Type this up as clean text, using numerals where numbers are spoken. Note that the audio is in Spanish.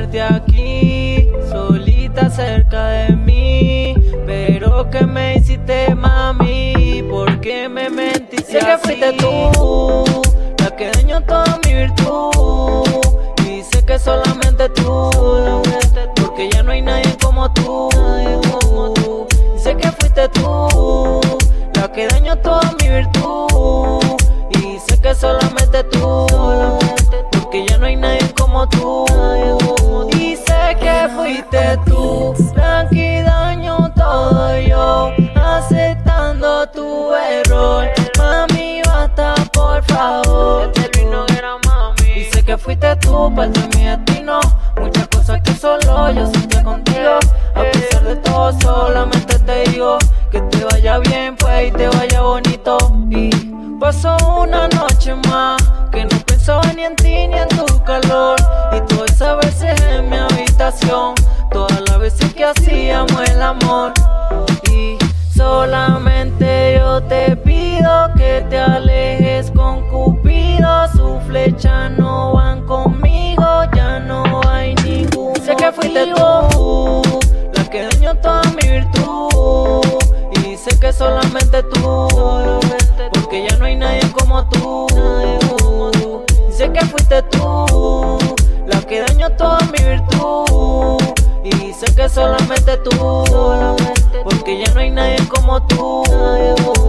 tenerte aquí, solita cerca de mí. Pero que me hiciste, mami, ¿por qué me mentiste así? Sé que fuiste tú la que dañó toda mi virtud, y sé que solamente tú, porque ya no hay nadie como tú. Sé que fuiste tú la que dañó toda mi virtud, y sé que solamente tú, porque ya no hay nadie como tú. Y sé que fuiste tú la que dañó todo yo, aceptando tu error. Mami, basta por favor. Y sé que fuiste tú parte de mi destino, muchas cosas que solo yo sentía contigo. A pesar de todo solamente te digo que te vaya bien pues y te vaya bonito. Y pasó una noche más que no pensaba ni en ti ni en tu calor, y todas esas veces en mi habitación, todas las veces que hacíamos el amor. Y solamente yo te pido que te alejes con Cupido, su flecha no van conmigo, ya no hay ningún Sé que fuiste tú la que dañó toda mi virtud, y sé que solamente tú, porque ya no hay nadie como tú. Sé que fuiste tú la que dañó toda mi virtud, y sé que solamente tú, porque ya no hay nadie como tú.